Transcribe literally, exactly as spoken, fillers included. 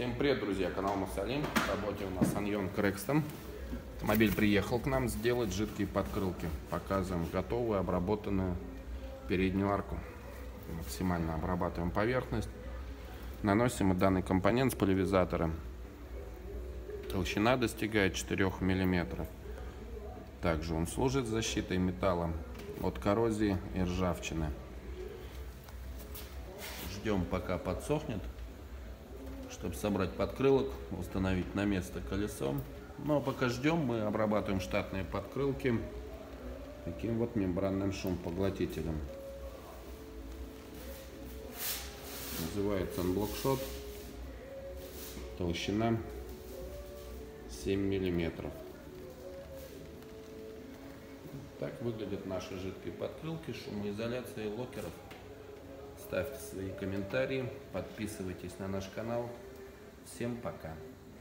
Всем привет, друзья, канал Мусалим. В работе у нас Аньон Крэкстон. Автомобиль приехал к нам сделать жидкие подкрылки. Показываем готовую обработанную переднюю арку. Максимально обрабатываем поверхность. Наносим данный компонент с поливизатора. Толщина достигает четырёх миллиметров. Также он служит защитой металла от коррозии и ржавчины. Ждем, пока подсохнет, чтобы собрать подкрылок, установить на место колесо. Ну а пока ждем, мы обрабатываем штатные подкрылки таким вот мембранным шумопоглотителем. Называется он блокшот. Толщина семь миллиметров. Так выглядят наши жидкие подкрылки, шумоизоляции локеров. Ставьте свои комментарии, подписывайтесь на наш канал. Всем пока!